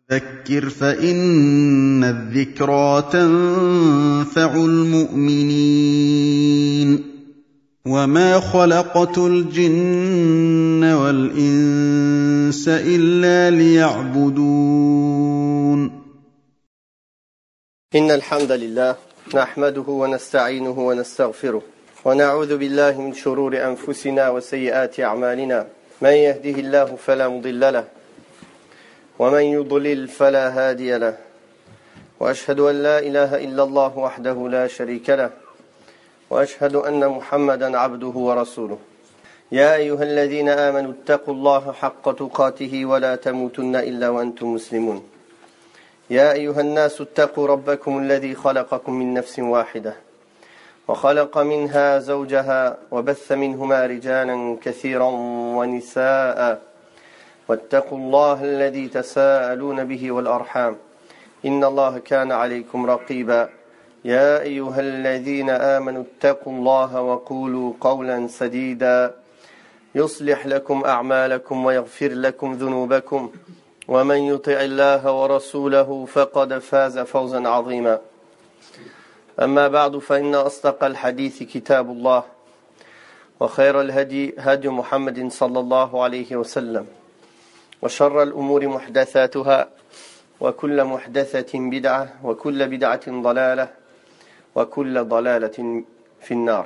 فذكر فإن الذكرى تنفع المؤمنين وما خلقت الجن والإنس إلا ليعبدون إن الحمد لله نحمده ونستعينه ونستغفره ونعوذ بالله من شرور أنفسنا وسيئات أعمالنا من يهده الله فلا مضل له ومن يضلل فلا هادي له وأشهد أن لا إله إلا الله وحده لا شريك له وأشهد أن محمدا عبده ورسوله يا أيها الذين آمنوا اتقوا الله حق تقاته ولا تموتن إلا وأنتم مسلمون يا أيها الناس اتقوا ربكم الذي خلقكم من نفس واحدة وخلق منها زوجها وبث منهما رجالا كثيرا ونساء واتقوا الله الذي تساءلون به والأرحام إن الله كان عليكم رقيبا يا أيها الذين آمنوا اتقوا الله وقولوا قولا سديدا يصلح لكم أعمالكم ويغفر لكم ذنوبكم ومن يطع الله ورسوله فقد فاز فوزا عظيما أما بعد فإن أصدق الحديث كتاب الله وخير الهدي هدي محمد صلى الله عليه وسلم وشر الأمور محدثاتها وكل محدثة بدعة وكل بدعة ضلالة وكل ضلالة في النار.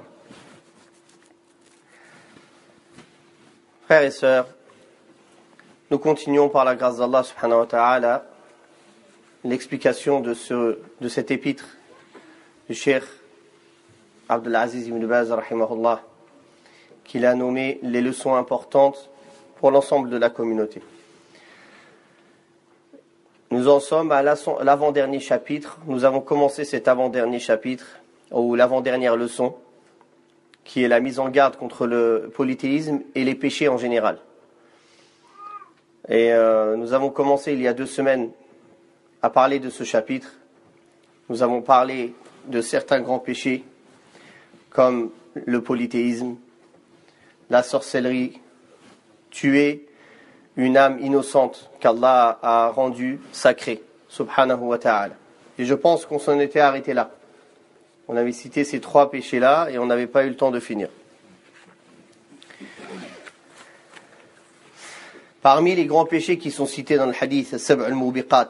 Frères et sœurs, nous continuons par la grâce d'Allah subhanahu wa ta'ala l'explication de cet épître du Cheikh Abdul Aziz ibn Baz rahimahullah qu'il a nommé les leçons importantes pour l'ensemble de la communauté. Nous en sommes à l'avant-dernier chapitre. Nous avons commencé cet avant-dernier chapitre, ou l'avant-dernière leçon, qui est la mise en garde contre le polythéisme et les péchés en général. Et nous avons commencé il y a 2 semaines à parler de ce chapitre. Nous avons parlé de certains grands péchés, comme le polythéisme, la sorcellerie, tuer une âme innocente qu'Allah a rendue sacrée, subhanahu wa ta'ala. Et je pense qu'on s'en était arrêté là. On avait cité ces 3 péchés-là et on n'avait pas eu le temps de finir. Parmi les grands péchés qui sont cités dans le hadith, Sab' al-Mubiqat,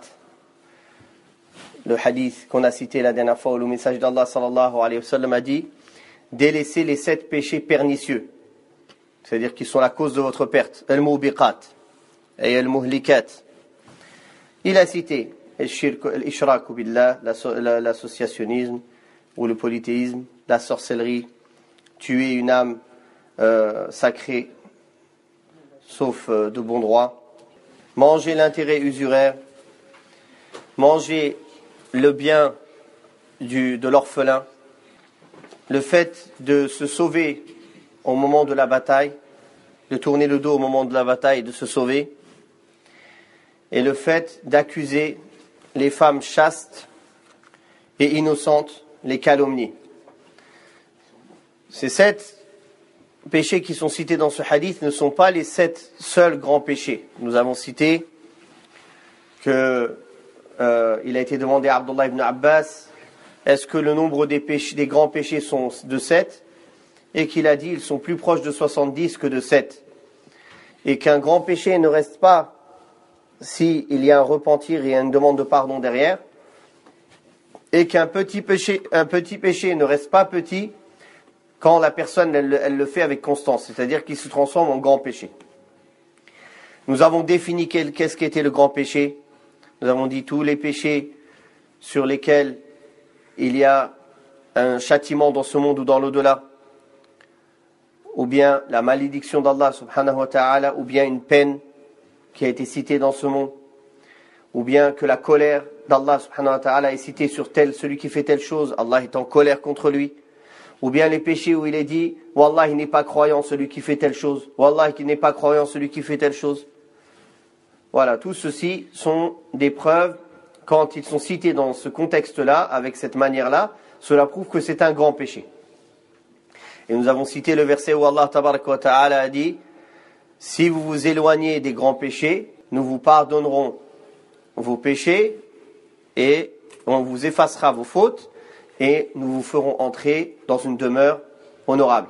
le hadith qu'on a cité la dernière fois où le message d'Allah sallallahu alayhi wa sallam a dit « Délaissez les 7 péchés pernicieux », c'est-à-dire qui sont la cause de votre perte, al-Mubiqat et al-Muhlikat. Il a cité l'ishrak billah, l'associationnisme ou le polythéisme, la sorcellerie, tuer une âme sacrée, sauf de bon droit, manger l'intérêt usuraire, manger le bien de l'orphelin, le fait de se sauver au moment de la bataille, de tourner le dos au moment de la bataille et de se sauver, et le fait d'accuser les femmes chastes et innocentes, les calomnier. Ces 7 péchés qui sont cités dans ce hadith ne sont pas les 7 seuls grands péchés. Nous avons cité que il a été demandé à Abdullah ibn Abbas, est-ce que le nombre des grands péchés sont de 7? Et qu'il a dit, ils sont plus proches de 70 que de 7. Et qu'un grand péché ne reste pas s'il y a un repentir et une demande de pardon derrière. Et qu'un petit péché ne reste pas petit quand la personne elle le fait avec constance, c'est-à-dire qu'il se transforme en grand péché. Nous avons défini qu'est-ce qu'était le grand péché. Nous avons dit tous les péchés sur lesquels il y a un châtiment dans ce monde ou dans l'au-delà, ou bien la malédiction d'Allah subhanahu wa ta'ala, ou bien une peine qui a été citée dans ce monde, ou bien que la colère d'Allah subhanahu wa ta'ala est citée sur celui qui fait telle chose, Allah est en colère contre lui, ou bien les péchés où il est dit Wallah il n'est pas croyant celui qui fait telle chose, Wallah il n'est pas croyant celui qui fait telle chose. Voilà, tout ceci sont des preuves, quand ils sont cités dans ce contexte-là, avec cette manière-là, cela prouve que c'est un grand péché. Et nous avons cité le verset où Allah tabaraka wa ta'ala a dit si vous vous éloignez des grands péchés, nous vous pardonnerons vos péchés et on vous effacera vos fautes et nous vous ferons entrer dans une demeure honorable.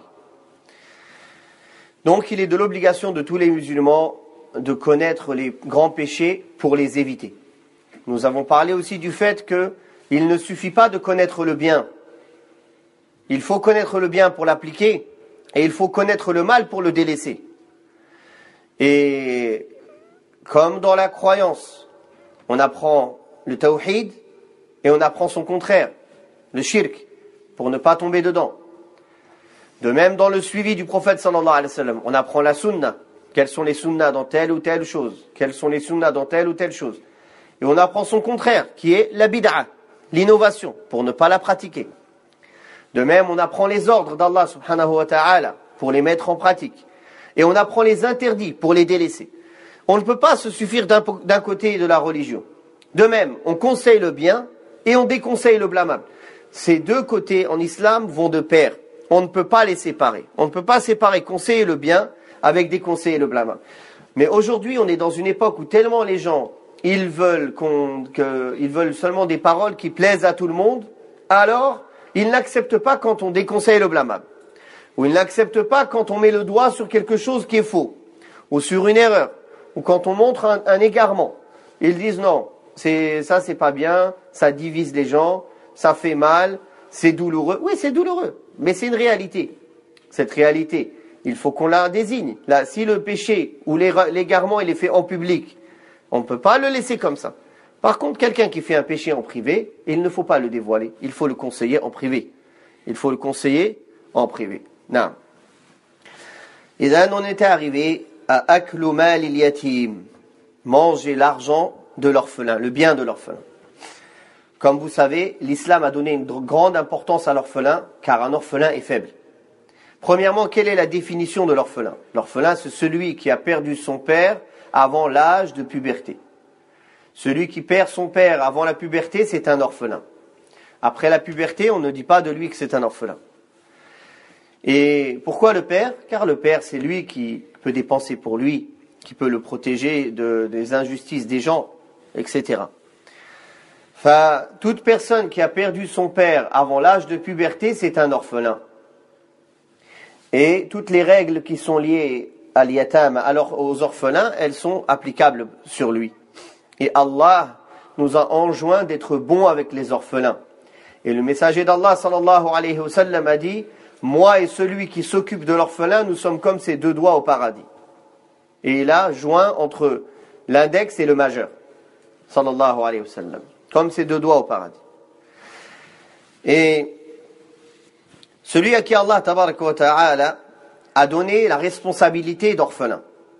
Donc il est de l'obligation de tous les musulmans de connaître les grands péchés pour les éviter. Nous avons parlé aussi du fait qu'il ne suffit pas de connaître le bien. Il faut connaître le bien pour l'appliquer et il faut connaître le mal pour le délaisser. Et comme dans la croyance, on apprend le tawhid et on apprend son contraire, le shirk, pour ne pas tomber dedans. De même dans le suivi du prophète sallallahu alayhi wa sallam, on apprend la sunna. Quelles sont les sunnas dans telle ou telle chose? Quelles sont les sunnas dans telle ou telle chose? Et on apprend son contraire, qui est la bid'a, l'innovation, pour ne pas la pratiquer. De même, on apprend les ordres d'Allah subhanahu wa ta'ala pour les mettre en pratique. Et on apprend les interdits pour les délaisser. On ne peut pas se suffire d'un côté de la religion. De même, on conseille le bien et on déconseille le blâmable. Ces deux côtés en islam vont de pair. On ne peut pas les séparer. On ne peut pas séparer conseiller le bien avec déconseiller le blâmable. Mais aujourd'hui, on est dans une époque où tellement les gens, ils veulent seulement des paroles qui plaisent à tout le monde, alors ils n'acceptent pas quand on déconseille le blâmable. Ou ils n'acceptent pas quand on met le doigt sur quelque chose qui est faux, ou sur une erreur, ou quand on montre un égarement. Ils disent non, ça c'est pas bien, ça divise les gens, ça fait mal, c'est douloureux. Oui, c'est douloureux, mais c'est une réalité. Cette réalité, il faut qu'on la désigne. Là, si le péché ou l'égarement il est fait en public, on ne peut pas le laisser comme ça. Par contre, quelqu'un qui fait un péché en privé, il ne faut pas le dévoiler, il faut le conseiller en privé. Il faut le conseiller en privé. Non. Et là, on était arrivé à aklu mal il yatim, manger l'argent de l'orphelin, le bien de l'orphelin. Comme vous savez, l'islam a donné une grande importance à l'orphelin, car un orphelin est faible. Premièrement, quelle est la définition de l'orphelin? L'orphelin, c'est celui qui a perdu son père avant l'âge de puberté. Celui qui perd son père avant la puberté, c'est un orphelin. Après la puberté, on ne dit pas de lui que c'est un orphelin. Et pourquoi le père? Car le père, c'est lui qui peut dépenser pour lui, qui peut le protéger des injustices des gens, etc. Enfin, toute personne qui a perdu son père avant l'âge de puberté, c'est un orphelin. Et toutes les règles qui sont liées à l'yatam, alors aux orphelins, elles sont applicables sur lui. Et Allah nous a enjoint d'être bons avec les orphelins. Et le messager d'Allah sallallahu alayhi wa sallam a dit: moi et celui qui s'occupe de l'orphelin, nous sommes comme ses deux doigts au paradis. Et il a joint entre l'index et le majeur, sallallahu alayhi wa sallam, comme ses deux doigts au paradis. Et celui à qui Allah tabaraka wa ta'ala a donné la responsabilité d'orphelin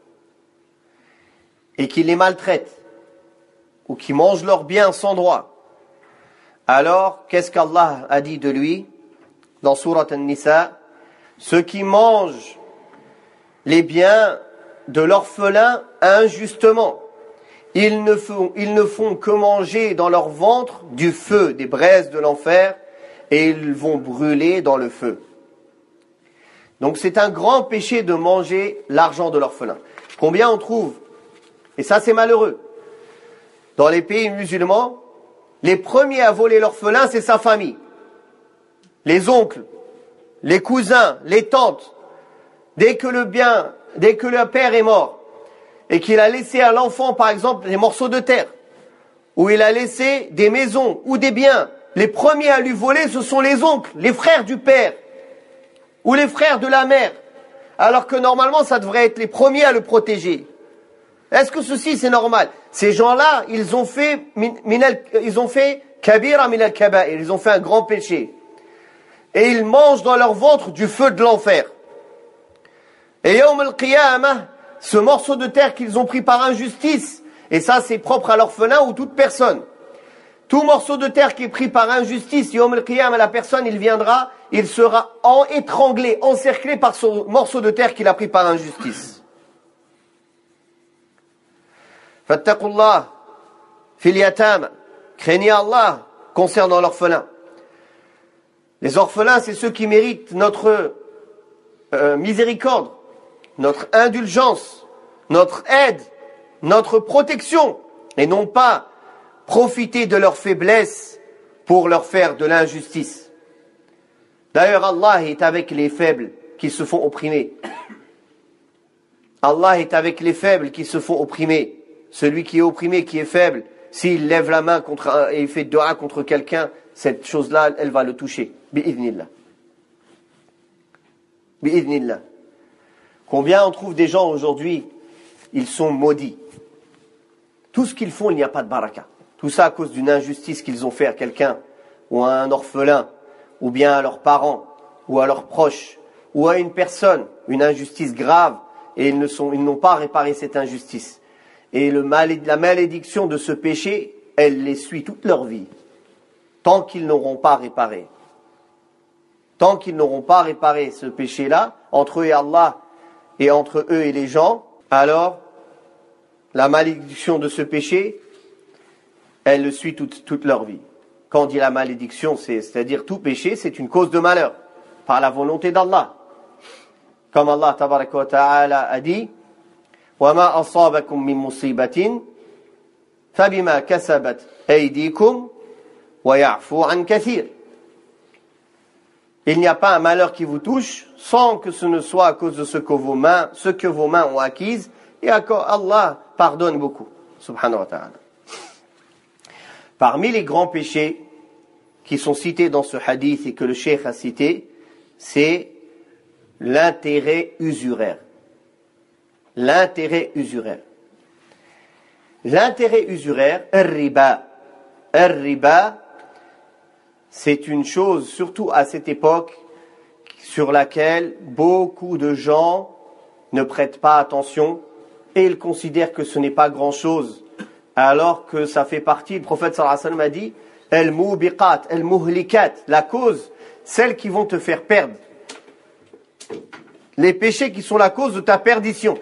et qui les maltraite ou qui mange leurs biens sans droit, alors qu'est-ce qu'Allah a dit de lui dans Sourate An-Nisa? Ceux qui mangent les biens de l'orphelin injustement, ils ne font que manger dans leur ventre du feu, des braises de l'enfer, et ils vont brûler dans le feu. Donc c'est un grand péché de manger l'argent de l'orphelin. Combien on trouve, et ça c'est malheureux, dans les pays musulmans, les premiers à voler l'orphelin, c'est sa famille. Les oncles, les cousins, les tantes. Dès que le père est mort, et qu'il a laissé à l'enfant, par exemple, des morceaux de terre, ou il a laissé des maisons ou des biens, les premiers à lui voler, ce sont les oncles, les frères du père, ou les frères de la mère, alors que normalement, ça devrait être les premiers à le protéger. Est-ce que ceci, c'est normal? Ces gens-là, ils ont fait kabira min al-kaba'ir, ils ont fait un grand péché. Et ils mangent dans leur ventre du feu de l'enfer. Et Yawm al-Qiyamah, ce morceau de terre qu'ils ont pris par injustice, et ça c'est propre à l'orphelin ou toute personne. Tout morceau de terre qui est pris par injustice, Yawm al-Qiyamah, la personne, il sera étranglé, encerclé par ce morceau de terre qu'il a pris par injustice. Fattaqullah fil yatam, craignez Allah concernant l'orphelin. Les orphelins, c'est ceux qui méritent notre miséricorde, notre indulgence, notre aide, notre protection, et non pas profiter de leur faiblesse pour leur faire de l'injustice. D'ailleurs, Allah est avec les faibles qui se font opprimer. Allah est avec les faibles qui se font opprimer. Celui qui est opprimé, qui est faible, s'il lève la main et il fait dua contre quelqu'un, cette chose-là, elle va le toucher. Bi'idhnillah. Bi'idhnillah. Combien on trouve des gens aujourd'hui, ils sont maudits. Tout ce qu'ils font, il n'y a pas de baraka. Tout ça à cause d'une injustice qu'ils ont fait à quelqu'un, ou à un orphelin, ou bien à leurs parents, ou à leurs proches, ou à une personne, une injustice grave, et ils n'ont pas réparé cette injustice. Et la malédiction de ce péché, elle les suit toute leur vie, tant qu'ils n'auront pas réparé. Tant qu'ils n'auront pas réparé ce péché-là, entre eux et Allah, et entre eux et les gens, alors la malédiction de ce péché, elle le suit toute leur vie. Quand on dit la malédiction, c'est-à-dire tout péché, c'est une cause de malheur, par la volonté d'Allah. Comme Allah tabaraka wa ta'ala a dit, وَمَا أَصَابَكُم مِّن مُّصِيبَةٍ فَبِمَا كَسَبَتْ أَيْدِيكُمْ وَيَعْفُو عَنْ كَثِيرٍ. Il n'y a pas un malheur qui vous touche sans que ce ne soit à cause de ce que vos mains ont acquis, et Allah pardonne beaucoup, subhanahu wa ta'ala. Parmi les grands péchés qui sont cités dans ce hadith et que le cheikh a cité, c'est l'intérêt usuraire. L'intérêt usuraire. L'intérêt usuraire, ar-riba. Ar-riba, c'est une chose, surtout à cette époque, sur laquelle beaucoup de gens ne prêtent pas attention et ils considèrent que ce n'est pas grand-chose, alors que ça fait partie, le prophète sallallahu alayhi wa sallam a dit, al-mubiqat, al-muhlikat, la cause, celles qui vont te faire perdre. Les péchés qui sont la cause de ta perdition.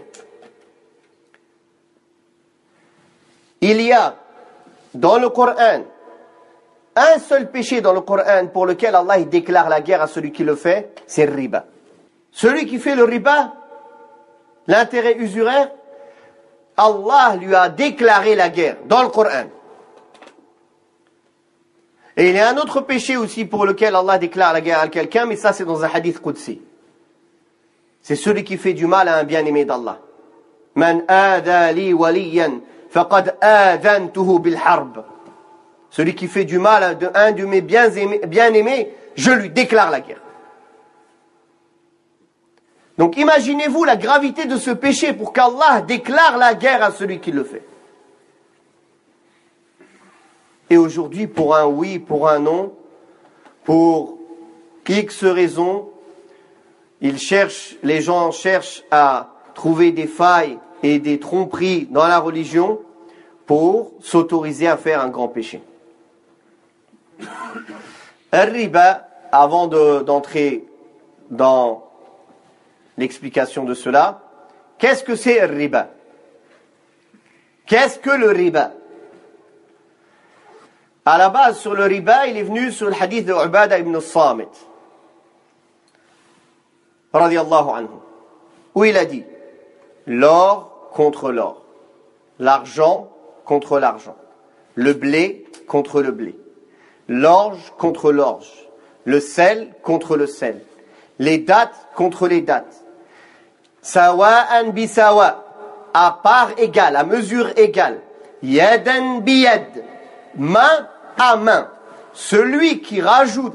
Il y a dans le Coran un seul péché dans le Coran pour lequel Allah il déclare la guerre à celui qui le fait, c'est le riba. Celui qui fait le riba, l'intérêt usuraire, Allah lui a déclaré la guerre dans le Coran. Et il y a un autre péché aussi pour lequel Allah déclare la guerre à quelqu'un, mais ça c'est dans un hadith Qudsi. C'est celui qui fait du mal à un bien-aimé d'Allah. Man aada li waliyan faqad adantuhu bil harb. Celui qui fait du mal à un de mes bien-aimés, je lui déclare la guerre. Donc imaginez-vous la gravité de ce péché pour qu'Allah déclare la guerre à celui qui le fait. Et aujourd'hui, pour un oui, pour un non, pour X raison, les gens cherchent à trouver des failles et des tromperies dans la religion pour s'autoriser à faire un grand péché. Al-riba, avant d'entrer dans l'explication de cela, qu'est-ce que c'est le riba? Qu'est-ce que le riba? À la base, sur le riba, il est venu sur le hadith de Ubadah ibn al-Samit, radiyallahu anhu, où il a dit, l'or contre l'or, l'argent contre l'argent, le blé contre le blé, l'orge contre l'orge, le sel contre le sel, les dattes contre les dattes, sawa'an bi sawa, à part égale, à mesure égale, yadan bi yad, main à main. Celui qui rajoute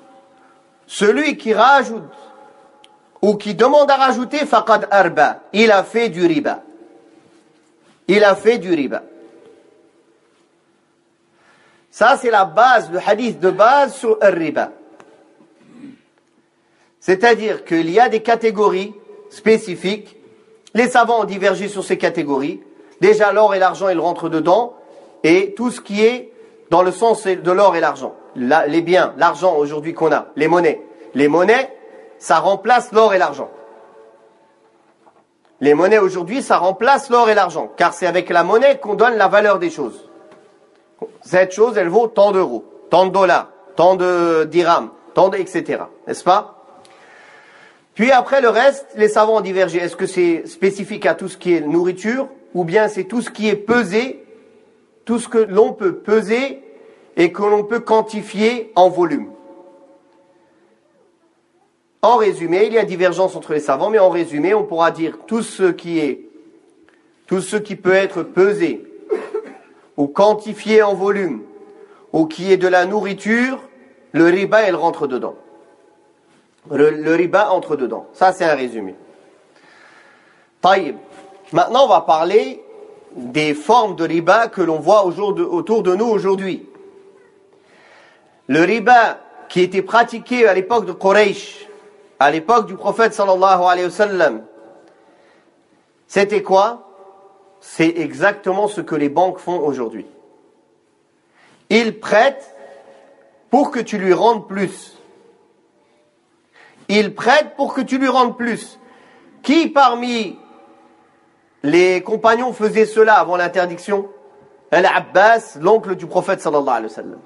ou qui demande à rajouter, faqad arba, il a fait du riba. Il a fait du riba. Ça, c'est la base, le hadith de base sur le riba. C'est-à-dire qu'il y a des catégories spécifiques. Les savants ont divergé sur ces catégories. Déjà, l'or et l'argent, ils rentrent dedans. Et tout ce qui est dans le sens de l'or et l'argent. Les biens, l'argent aujourd'hui qu'on a, les monnaies. Les monnaies, ça remplace l'or et l'argent. Les monnaies aujourd'hui, ça remplace l'or et l'argent. Car c'est avec la monnaie qu'on donne la valeur des choses. Cette chose, elle vaut tant d'euros, tant de dollars, tant de dirhams, etc. N'est-ce pas? Puis après le reste, les savants ont divergé. Est-ce que c'est spécifique à tout ce qui est nourriture, ou bien c'est tout ce qui est pesé tout ce que l'on peut peser et que l'on peut quantifier en volume. En résumé, il y a divergence entre les savants, mais en résumé, on pourra dire tout ce qui peut être pesé ou quantifié en volume ou qui est de la nourriture, le riba, elle rentre dedans. Le riba entre dedans. Ça, c'est un résumé. Taïb. Maintenant, on va parler des formes de riba que l'on voit autour de nous aujourd'hui. Le riba qui était pratiqué à l'époque de Quraysh, à l'époque du prophète sallallahu alayhi wa sallam, c'était quoi? C'est exactement ce que les banques font aujourd'hui. Ils prêtent pour que tu lui rendes plus. Ils prêtent pour que tu lui rendes plus. Qui parmi les compagnons faisait cela avant l'interdiction? Al-Abbas, l'oncle du prophète sallallahu alayhi wa sallam.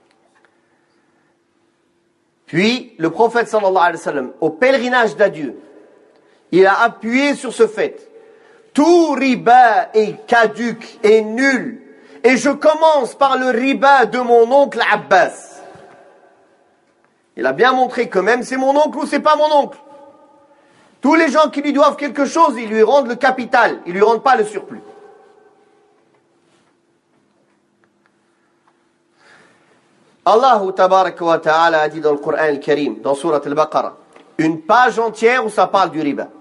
Puis, le prophète sallallahu alayhi wa sallam, au pèlerinage d'adieu, il a appuyé sur ce fait. Tout riba est caduc et nul. Et je commence par le riba de mon oncle Abbas. Il a bien montré que même c'est mon oncle ou c'est pas mon oncle. Tous les gens qui lui doivent quelque chose, ils lui rendent le capital. Ils lui rendent pas le surplus. Allah tabaraka wa ta'ala a dit dans le Coran al-Karim, dans Surat al-Baqarah, une page entière où ça parle du riba.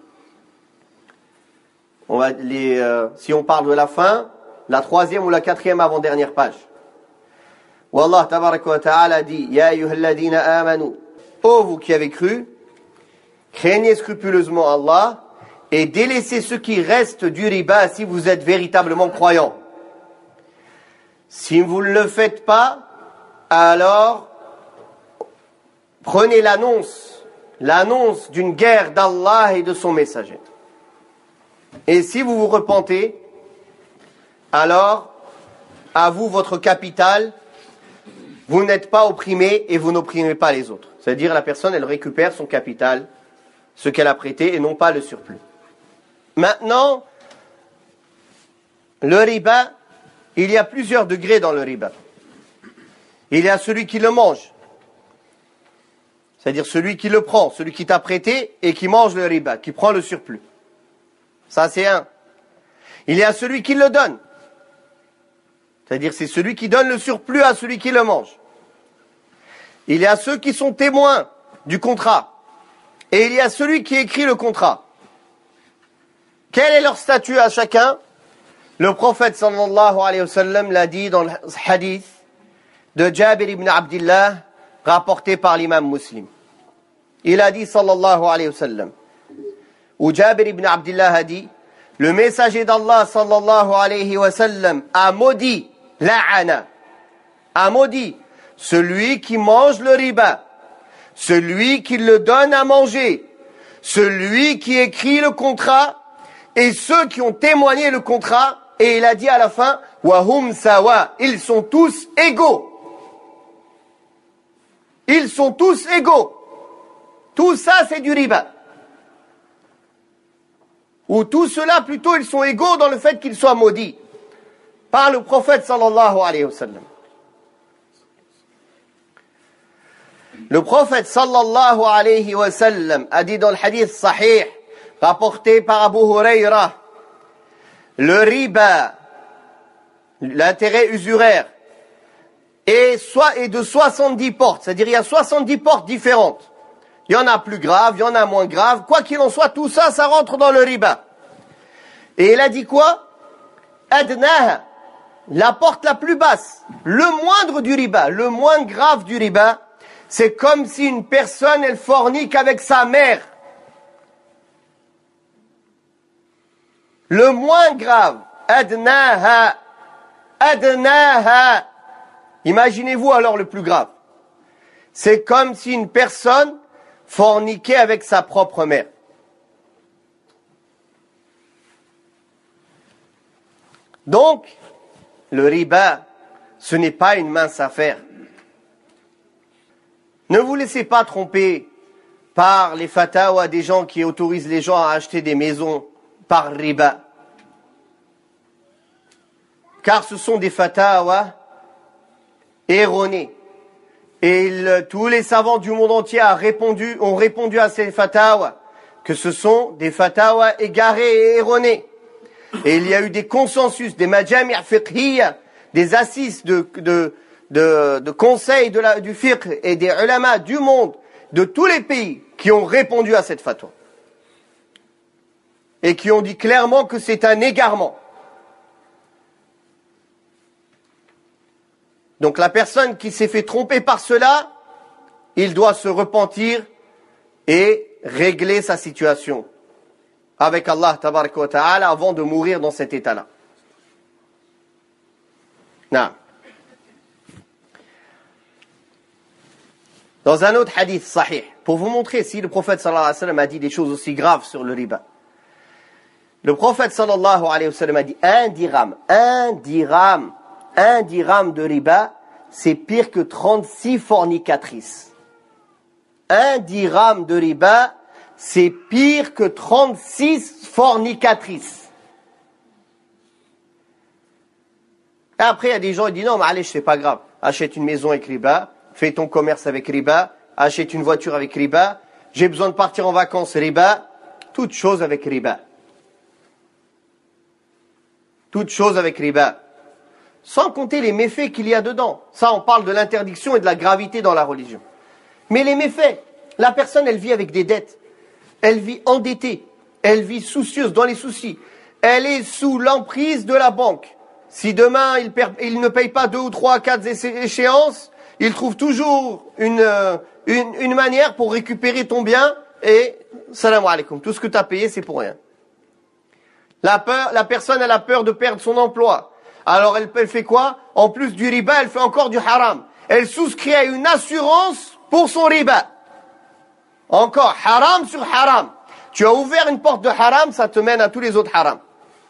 Si on parle de la fin, la 3e ou la 4e avant-dernière page. Où Allah tabaraka wa ta'ala dit, Ya ayyuhalladhina amanu, ô vous qui avez cru, craignez scrupuleusement Allah et délaissez ce qui reste du riba si vous êtes véritablement croyants. Si vous ne le faites pas, alors prenez l'annonce d'une guerre d'Allah et de son messager. Et si vous vous repentez, alors à vous votre capital, vous n'êtes pas opprimé et vous n'opprimez pas les autres. C'est-à-dire la personne, elle récupère son capital, ce qu'elle a prêté et non pas le surplus. Maintenant, le riba, il y a plusieurs degrés dans le riba. Il y a celui qui le mange, c'est-à-dire celui qui le prend, celui qui t'a prêté et qui mange le riba, qui prend le surplus. Ça, c'est un. Il y a celui qui le donne, c'est-à-dire c'est celui qui donne le surplus à celui qui le mange. Il y a ceux qui sont témoins du contrat et il y a celui qui écrit le contrat. Quel est leur statut à chacun? Le prophète sallallahu alayhi wa sallam l'a dit dans le hadith de Jabir ibn Abdillah, rapporté par l'imam Muslim. Il a dit sallallahu alayhi wa sallam, où Jabir ibn Abdillah a dit, le messager d'Allah sallallahu alayhi wa sallam a maudit, la'ana, a maudit celui qui mange le riba, celui qui le donne à manger, celui qui écrit le contrat et ceux qui ont témoigné le contrat. Et il a dit à la fin, wa hum sawa, ils sont tous égaux. Ils sont tous égaux. Tout ça, c'est du riba. Ou tout cela, plutôt, ils sont égaux dans le fait qu'ils soient maudits par le prophète sallallahu alayhi wa sallam. Le prophète sallallahu alayhi wa sallam a dit dans le hadith sahih, rapporté par Abu Huraira, le riba, l'intérêt usuraire, est de 70 portes. C'est-à-dire, il y a 70 portes différentes. Il y en a plus graves, il y en a moins graves. Quoi qu'il en soit, tout ça, ça rentre dans le riba. Et il a dit quoi? Adnaha, la porte la plus basse, le moindre du riba, le moins grave du riba, c'est comme si une personne, elle fornique avec sa mère. Le moins grave, adnaha, adnaha. Imaginez-vous alors le plus grave. C'est comme si une personne forniquait avec sa propre mère. Donc, le riba, ce n'est pas une mince affaire. Ne vous laissez pas tromper par les fatawas des gens qui autorisent les gens à acheter des maisons par riba. car ce sont des fatawa erronés. Et tous les savants du monde entier ont répondu à ces fatawa, que ce sont des fatawa égarés et erronés. Et il y a eu des consensus, des majami' fiqhiyya, des assises de conseils du fiqh et des ulama du monde, de tous les pays, qui ont répondu à cette fatwa. Et qui ont dit clairement que c'est un égarement. Donc la personne qui s'est fait tromper par cela, il doit se repentir et régler sa situation avec Allah tabaraka wa ta'ala avant de mourir dans cet état-là. Non. Dans un autre hadith sahih, pour vous montrer si le prophète sallallahu alayhi wa sallam a dit des choses aussi graves sur le riba. Le prophète sallallahu alayhi wa sallam a dit un dirham de riba, c'est pire que 36 fornicatrices. Un dirham de riba, c'est pire que 36 fornicatrices. Et après, il y a des gens qui disent non, mais allez, c'est pas grave. Achète une maison avec riba, fais ton commerce avec riba, achète une voiture avec riba, j'ai besoin de partir en vacances, riba, toute chose avec riba. Toute chose avec riba. Sans compter les méfaits qu'il y a dedans. Ça, on parle de l'interdiction et de la gravité dans la religion. Mais les méfaits, la personne, elle vit avec des dettes. Elle vit endettée. Elle vit soucieuse, dans les soucis. Elle est sous l'emprise de la banque. Si demain, il ne paye pas 2 ou 3, 4 échéances, il trouve toujours une manière pour récupérer ton bien et salam alaikum. Tout ce que tu as payé, c'est pour rien. La personne, elle a peur de perdre son emploi. Alors elle fait quoi? En plus du riba, elle fait encore du haram. Elle souscrit à une assurance pour son riba. Encore haram sur haram. Tu as ouvert une porte de haram, ça te mène à tous les autres haram.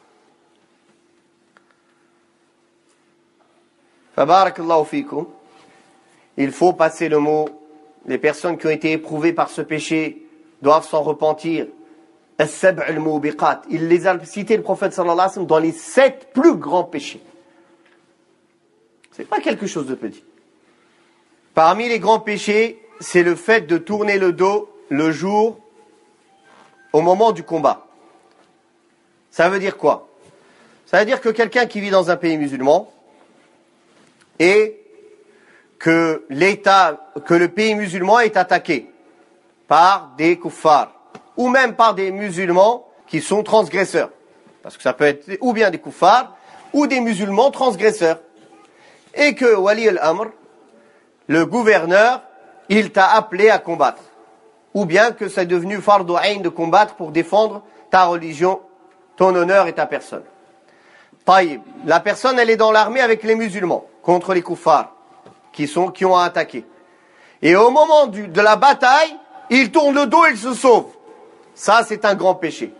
Fabarakallahu fikum. Il faut passer le mot. Les personnes qui ont été éprouvées par ce péché doivent s'en repentir. As-sab' al-mubiqat. Il les a cités, le prophète sallallahu alayhi wa sallam, dans les 7 plus grands péchés. C'est pas quelque chose de petit. Parmi les grands péchés, c'est le fait de tourner le dos le jour au moment du combat. Ça veut dire quoi? Ça veut dire que quelqu'un qui vit dans un pays musulman et que le pays musulman est attaqué par des kuffars ou même par des musulmans qui sont transgresseurs. Parce que ça peut être ou bien des kuffars ou des musulmans transgresseurs. Et que Wali al-Amr, le gouverneur, il t'a appelé à combattre. Ou bien que c'est devenu fardu ayn de combattre pour défendre ta religion, ton honneur et ta personne. Taïb, la personne, elle est dans l'armée avec les musulmans, contre les kuffars, qui ont attaqué. Et au moment de la bataille, il tourne le dos et il se sauve. Ça, c'est un grand péché.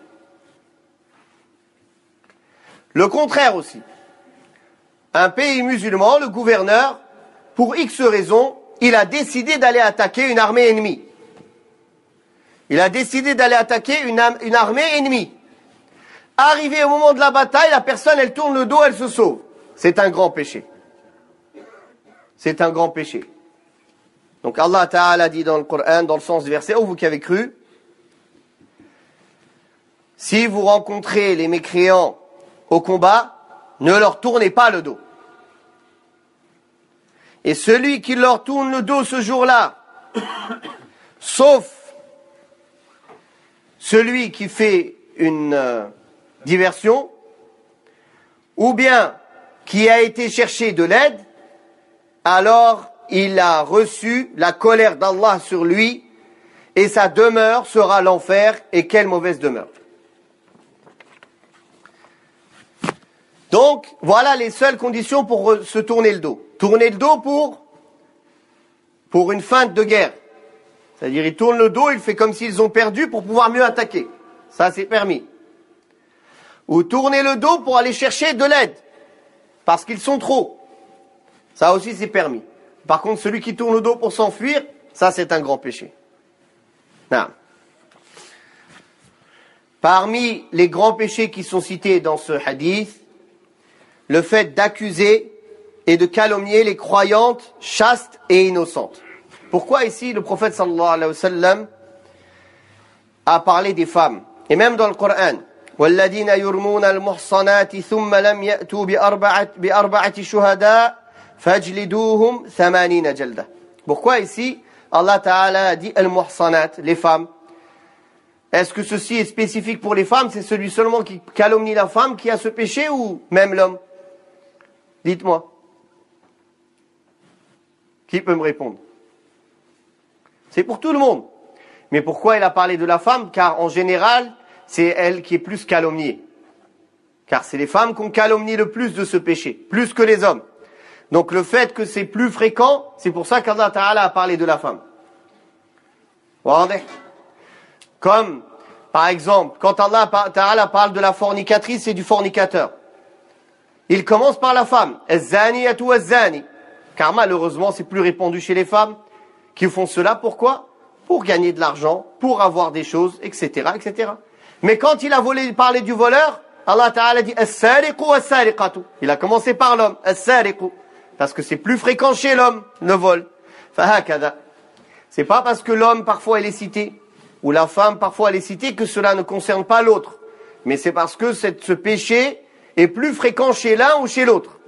Le contraire aussi. Un pays musulman, le gouverneur, pour X raisons, il a décidé d'aller attaquer une armée ennemie. Il a décidé d'aller attaquer une armée ennemie. Arrivé au moment de la bataille, la personne, elle tourne le dos, elle se sauve. C'est un grand péché. C'est un grand péché. Donc Allah Ta'ala dit dans le Coran, dans le sens du verset, vous qui avez cru, si vous rencontrez les mécréants au combat, ne leur tournez pas le dos. Et celui qui leur tourne le dos ce jour-là, sauf celui qui fait une diversion, ou bien qui a été chercher de l'aide, alors il a reçu la colère d'Allah sur lui, et sa demeure sera l'enfer, et quelle mauvaise demeure. Donc, voilà les seules conditions pour se tourner le dos. Tourner le dos pour une feinte de guerre. C'est-à-dire, il tourne le dos, il fait comme s'ils ont perdu pour pouvoir mieux attaquer. Ça, c'est permis. Ou tourner le dos pour aller chercher de l'aide. Parce qu'ils sont trop. Ça aussi, c'est permis. Par contre, celui qui tourne le dos pour s'enfuir, ça, c'est un grand péché. Non. Parmi les grands péchés qui sont cités dans ce hadith, le fait d'accuser et de calomnier les croyantes chastes et innocentes. Pourquoi ici le prophète sallallahu alayhi wa sallam a parlé des femmes? Et même dans le Coran, وَالَّذِينَ يُرْمُونَ الْمُحْصَنَاتِ ثُمَّ لَمْ يَأْتُوا بِأَرْبَعَةِ شُهَدَاءَ فَاجْلِدُوهُمْ 80 جَلْدَةً. Pourquoi ici Allah Ta'ala a dit al-muhsanat, les femmes? Est-ce que ceci est spécifique pour les femmes? C'est celui seulement qui calomnie la femme qui a ce péché, ou même l'homme? Dites-moi. Qui peut me répondre? C'est pour tout le monde. Mais pourquoi il a parlé de la femme? Car en général, c'est elle qui est plus calomniée. Car c'est les femmes qu'on calomnie le plus de ce péché, plus que les hommes. Donc le fait que c'est plus fréquent, c'est pour ça qu'Allah Ta'ala a parlé de la femme. Comme, par exemple, quand Allah Ta'ala parle de la fornicatrice et du fornicateur, il commence par la femme. Az-zaniyatu waz-zani. Car malheureusement, c'est plus répandu chez les femmes qui font cela. Pourquoi? Pour gagner de l'argent, pour avoir des choses, etc., etc. Mais quand il a parlé du voleur, Allah Ta'ala dit as-sariqu was-sariqatu. Il a commencé par l'homme, as-sariqu, parce que c'est plus fréquent chez l'homme, le vol. Fahakada. C'est pas parce que l'homme parfois il est cité, ou la femme parfois elle est citée, que cela ne concerne pas l'autre. Mais c'est parce que ce péché est plus fréquent chez l'un ou chez l'autre.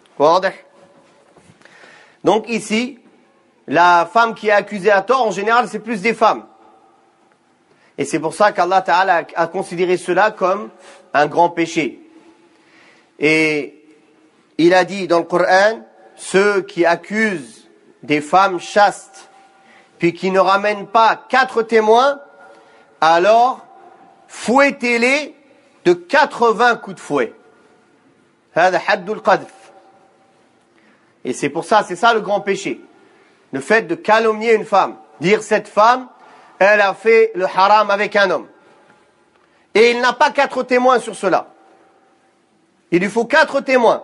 Donc ici, la femme qui est accusée à tort, en général, c'est plus des femmes. Et c'est pour ça qu'Allah Ta'ala a considéré cela comme un grand péché. Et il a dit dans le Coran, ceux qui accusent des femmes chastes, puis qui ne ramènent pas 4 témoins, alors fouettez-les de 80 coups de fouet. هذا حد القذف. Et c'est pour ça, c'est ça le grand péché. Le fait de calomnier une femme. Dire cette femme, elle a fait le haram avec un homme. Et il n'a pas 4 témoins sur cela. Il lui faut 4 témoins.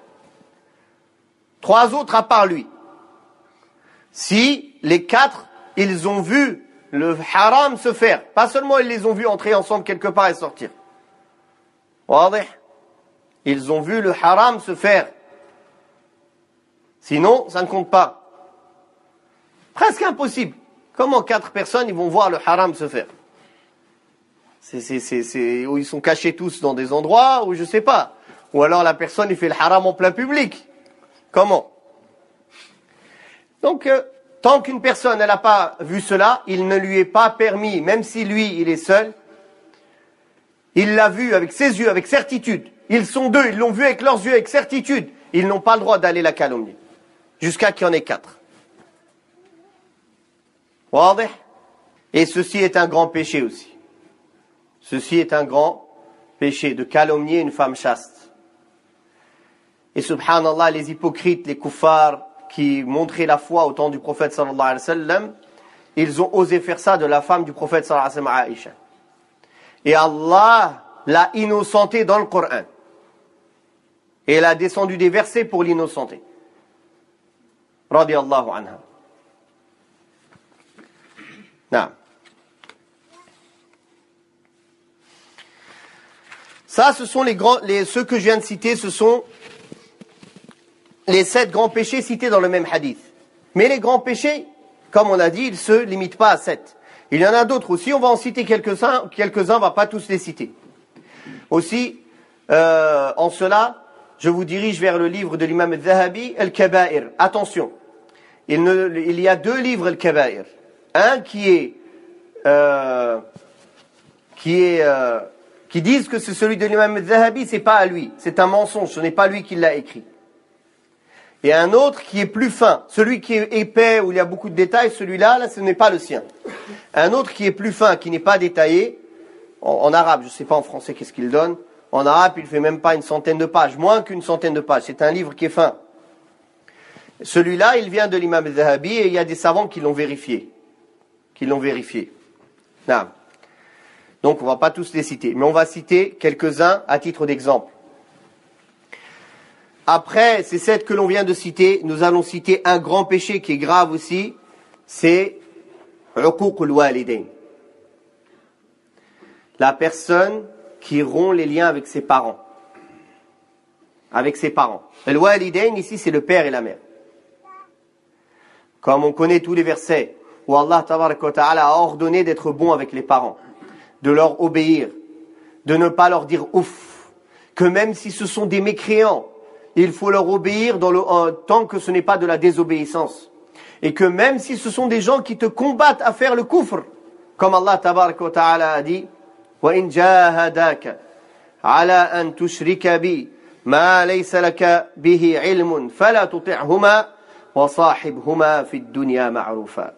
3 autres à part lui. Si les 4, ils ont vu le haram se faire. Pas seulement ils les ont vus entrer ensemble quelque part et sortir. Ils ont vu le haram se faire. Sinon, ça ne compte pas. Presque impossible. Comment 4 personnes ils vont voir le haram se faire? C'est où ils sont cachés tous dans des endroits où je sais pas. Ou alors la personne il fait le haram en plein public. Comment? Donc tant qu'une personne elle n'a pas vu cela, il ne lui est pas permis, même si lui il est seul, il l'a vu avec ses yeux, avec certitude. Ils sont 2, ils l'ont vu avec leurs yeux, avec certitude. Ils n'ont pas le droit d'aller la calomnier. Jusqu'à qu'il y en ait 4. Et ceci est un grand péché aussi. Ceci est un grand péché de calomnier une femme chaste. Et subhanallah, les hypocrites, les kuffars qui montraient la foi au temps du prophète sallallahu alayhi wa sallam, ils ont osé faire ça de la femme du prophète sallallahu alayhi wa sallam, Aïcha. Et Allah l'a innocentée dans le Coran. Et elle a descendu des versets pour l'innocenter. Radiyallahu anha. Non. Ça, ce sont ceux que je viens de citer, ce sont les 7 grands péchés cités dans le même hadith. Mais les grands péchés, comme on a dit, ils ne se limitent pas à 7. Il y en a d'autres aussi, on va en citer quelques-uns, on ne va pas tous les citer. Aussi, en cela, je vous dirige vers le livre de l'imam al-Zahabi, Al-Kaba'ir. Attention, il y a 2 livres Al-Kaba'ir. Un qui disent que c'est celui de l'imam al-Zahabi, c'est pas à lui, c'est un mensonge, ce n'est pas lui qui l'a écrit. Et un autre qui est plus fin, celui qui est épais où il y a beaucoup de détails, celui-là, là, ce n'est pas le sien. Un autre qui est plus fin, qui n'est pas détaillé, en arabe, je ne sais pas en français qu'est-ce qu'il donne. En arabe, il fait même pas une centaine de pages, moins qu'une centaine de pages. C'est un livre qui est fin. Celui-là, il vient de l'imam al-Zahabi et il y a des savants qui l'ont vérifié. Non. Donc on ne va pas tous les citer, mais on va citer quelques-uns à titre d'exemple. Après ces 7 que l'on vient de citer, nous allons citer un grand péché qui est grave aussi, c'est uququl walidain. La personne qui rompt les liens avec ses parents. avec ses parents. Le walidain ici c'est le père et la mère. Comme on connaît tous les versets où Allah tabaraka wa ta'ala a ordonné d'être bon avec les parents, de leur obéir, de ne pas leur dire ouf, que même si ce sont des mécréants, il faut leur obéir tant que ce n'est pas de la désobéissance. Et que même si ce sont des gens qui te combattent à faire le kufr, comme Allah tabaraka wa ta'ala a dit, وَإِنْ جَاهَدَاكَ عَلَىٰ أَنْ تُشْرِكَ بِي مَا لَيْسَ لَكَ بِهِ عِلْمٌ فَلَا تُطِعْهُمَا وَصَاحِبْهُمَا فِي الدُّنْيَا مَعْرُوفًا.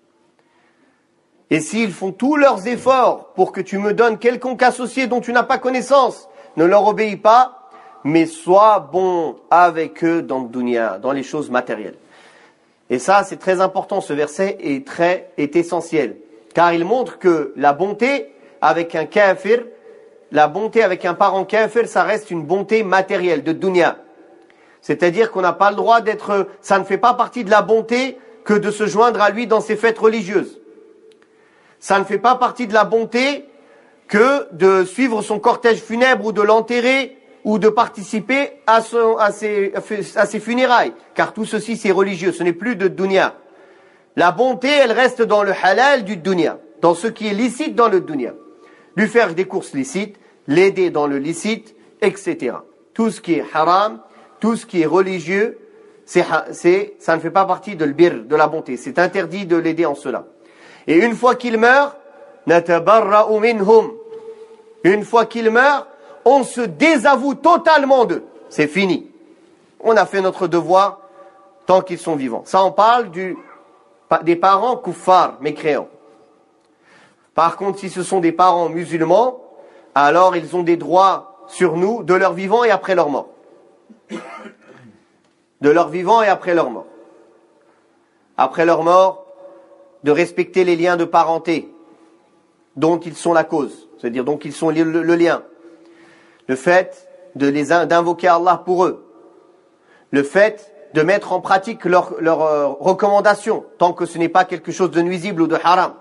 Et s'ils font tous leurs efforts pour que tu me donnes quelconque associé dont tu n'as pas connaissance, ne leur obéis pas, mais sois bon avec eux dans le dunya, dans les choses matérielles. Et ça, c'est très important, ce verset est essentiel. Car il montre que la bonté avec un kafir, la bonté avec un parent kafir, ça reste une bonté matérielle, de dunya. C'est-à-dire qu'on n'a pas le droit ça ne fait pas partie de la bonté que de se joindre à lui dans ses fêtes religieuses. Ça ne fait pas partie de la bonté que de suivre son cortège funèbre ou de l'enterrer ou de participer à ses funérailles. Car tout ceci c'est religieux, ce n'est plus de dunya. La bonté, elle reste dans le halal du dunya, dans ce qui est licite dans le dunya. Lui faire des courses licites, l'aider dans le licite, etc. Tout ce qui est haram, tout ce qui est religieux, ça ne fait pas partie de l'bir, de la bonté. C'est interdit de l'aider en cela. Et une fois qu'il meurt, natabarra'u minhum. Une fois qu'il meurt, on se désavoue totalement d'eux. C'est fini. On a fait notre devoir tant qu'ils sont vivants. Ça, on parle des parents kuffar, mécréants. Par contre, si ce sont des parents musulmans, alors ils ont des droits sur nous de leur vivant et après leur mort. De leur vivant et après leur mort. Après leur mort, de respecter les liens de parenté dont ils sont la cause, c'est-à-dire dont ils sont le lien. Le fait d'invoquer Allah pour eux. Le fait de mettre en pratique leurs recommandations, tant que ce n'est pas quelque chose de nuisible ou de haram.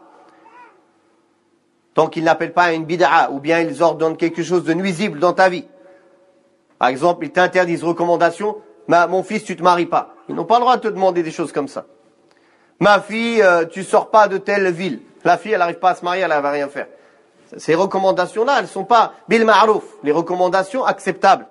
Tant qu'ils n'appellent pas à une bid'a, ou bien ils ordonnent quelque chose de nuisible dans ta vie. Par exemple, ils t'interdisent recommandation, mon fils, tu te maries pas. Ils n'ont pas le droit de te demander des choses comme ça. Ma fille, tu sors pas de telle ville. La fille, elle n'arrive pas à se marier, elle va rien faire. Ces recommandations-là, elles ne sont pas bil ma'rouf, les recommandations acceptables.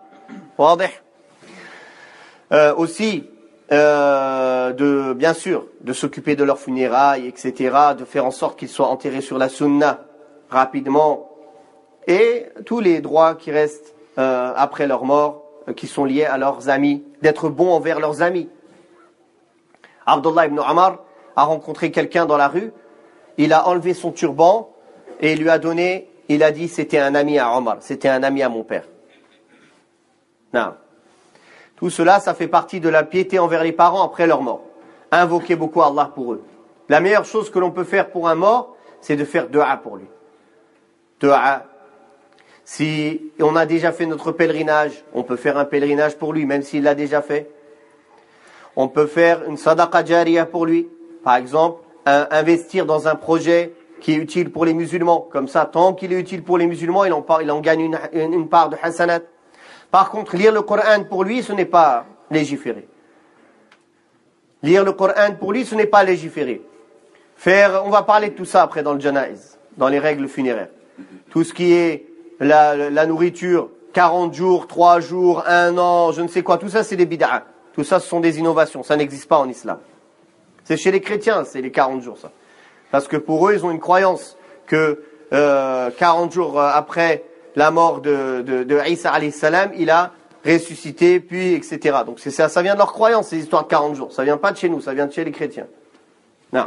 Aussi, bien sûr, de s'occuper de leurs funérailles, etc., de faire en sorte qu'ils soient enterrés sur la sunna rapidement, et tous les droits qui restent après leur mort, qui sont liés à leurs amis, d'être bons envers leurs amis. Abdullah ibn Omar a rencontré quelqu'un dans la rue, il a enlevé son turban et il lui a donné, il a dit c'était un ami à Omar, c'était un ami à mon père. Non. Tout cela, ça fait partie de la piété envers les parents après leur mort. Invoquer beaucoup Allah pour eux. La meilleure chose que l'on peut faire pour un mort, c'est de faire dua pour lui. Dua. Si on a déjà fait notre pèlerinage, on peut faire un pèlerinage pour lui, même s'il l'a déjà fait. On peut faire une sadaqa jariyah pour lui. Par exemple, investir dans un projet qui est utile pour les musulmans. Comme ça, tant qu'il est utile pour les musulmans, il en gagne une part de hasanat. Par contre, lire le Coran pour lui, ce n'est pas légiférer. Lire le Coran pour lui, ce n'est pas légiférer. On va parler de tout ça après dans le janaïz, dans les règles funéraires. Tout ce qui est la nourriture, 40 jours, 3 jours, 1 an, je ne sais quoi, tout ça c'est des bid'a. Tout ça ce sont des innovations, ça n'existe pas en islam. C'est chez les chrétiens, c'est les 40 jours ça. Parce que pour eux, ils ont une croyance que 40 jours après la mort de Isa alayhi salam, il a ressuscité, puis etc. Donc ça vient de leur croyance, ces histoires de 40 jours. Ça vient pas de chez nous, ça vient de chez les chrétiens. Non.